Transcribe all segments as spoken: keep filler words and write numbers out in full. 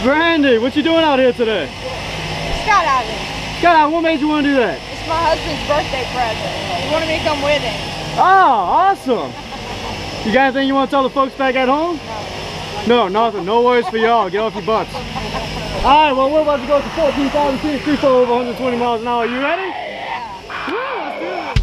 Brandy, what you doing out here today? Skydiving. Skydiving, what made you want to do that? It's my husband's birthday present. He wanted me to come with him. Oh, awesome. You got anything you want to tell the folks back at home? No. No, nothing. No worries for y'all. Get off your butts. All right, well, we're about to go to fourteen thousand feet, free fall over one hundred twenty miles an hour. Are you ready? Yeah. Woo, let's do it.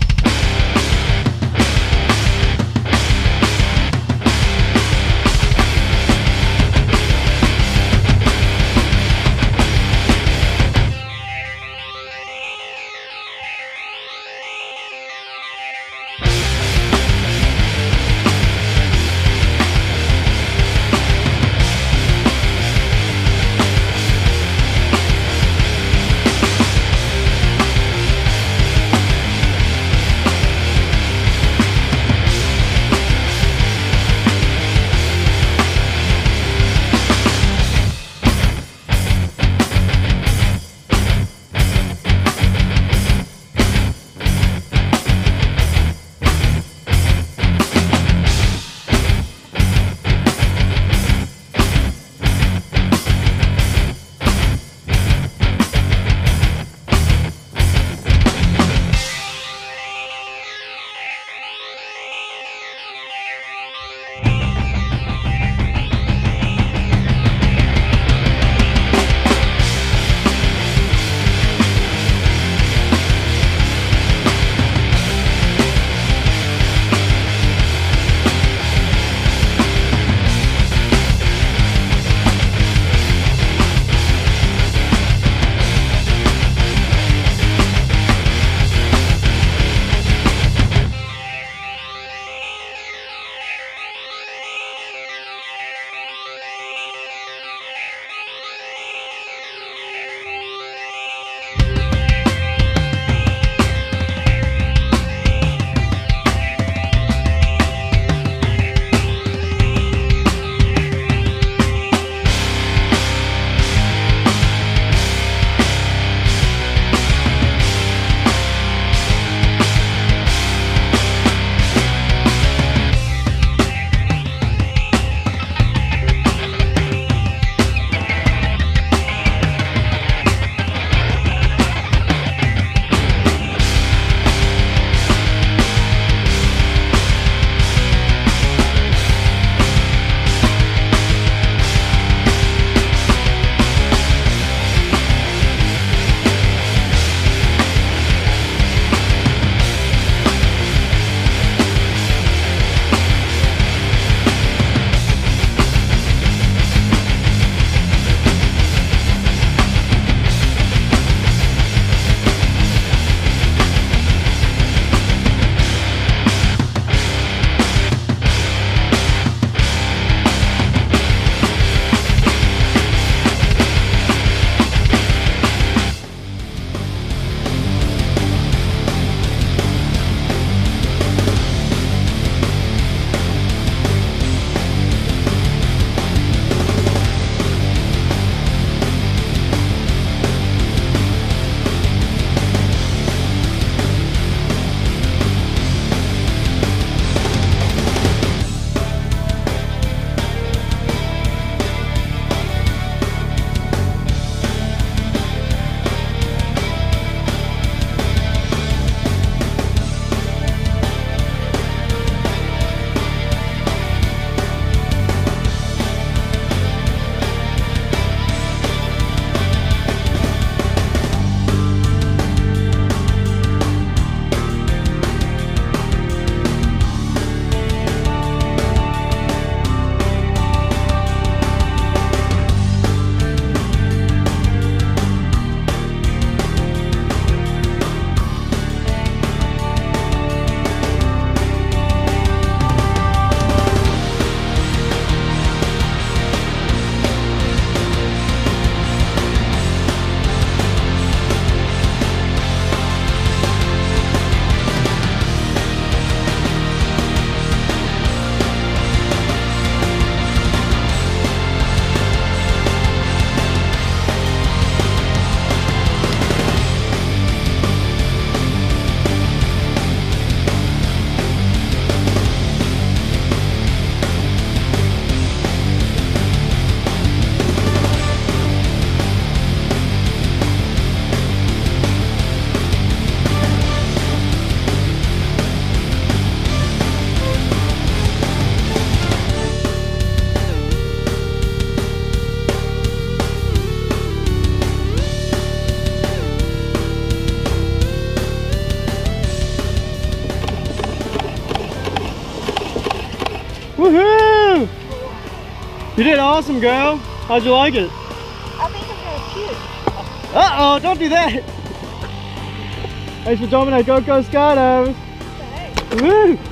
awesome, girl. How'd you like it? I think I'm really cute. Uh-oh, don't do that. Thanks for jumping at Go Go Skydivers. Hey. Woo!